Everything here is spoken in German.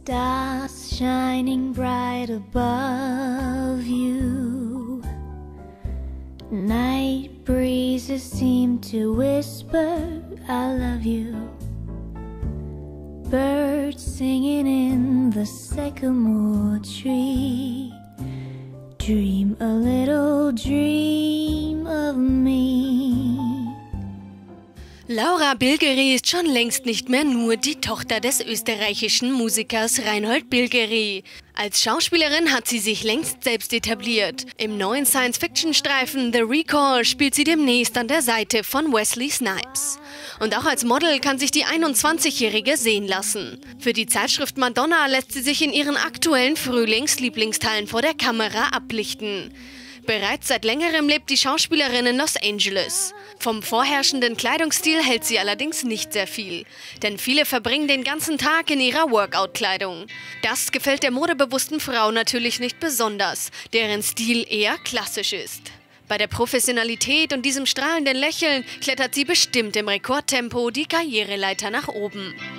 Stars shining bright above you. Night breezes seem to whisper, I love you. Birds singing in the sycamore tree. Dream a little dream of me. Laura Bilgeri ist schon längst nicht mehr nur die Tochter des österreichischen Musikers Reinhold Bilgeri. Als Schauspielerin hat sie sich längst selbst etabliert. Im neuen Science-Fiction-Streifen The Recall spielt sie demnächst an der Seite von Wesley Snipes. Und auch als Model kann sich die 21-Jährige sehen lassen. Für die Zeitschrift Madonna lässt sie sich in ihren aktuellen Frühlings-Lieblingsteilen vor der Kamera ablichten. Bereits seit längerem lebt die Schauspielerin in Los Angeles. Vom vorherrschenden Kleidungsstil hält sie allerdings nicht sehr viel. Denn viele verbringen den ganzen Tag in ihrer Workout-Kleidung. Das gefällt der modebewussten Frau natürlich nicht besonders, deren Stil eher klassisch ist. Bei der Professionalität und diesem strahlenden Lächeln klettert sie bestimmt im Rekordtempo die Karriereleiter nach oben.